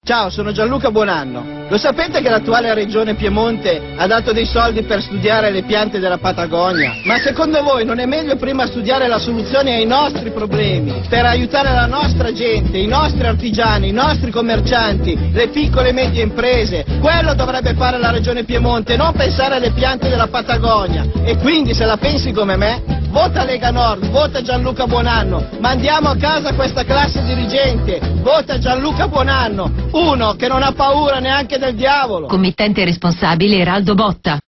Ciao, sono Gianluca Buonanno. Lo sapete che l'attuale regione Piemonte ha dato dei soldi per studiare le piante della Patagonia? Ma secondo voi non è meglio prima studiare la soluzione ai nostri problemi, per aiutare la nostra gente, i nostri artigiani, i nostri commercianti, le piccole e medie imprese? Quello dovrebbe fare la regione Piemonte, non pensare alle piante della Patagonia. E quindi, se la pensi come me, vota Lega Nord, vota Gianluca Buonanno, mandiamo a casa questa classe dirigente, vota Gianluca Buonanno, uno che non ha paura neanche del diavolo. Committente responsabile Eraldo Botta.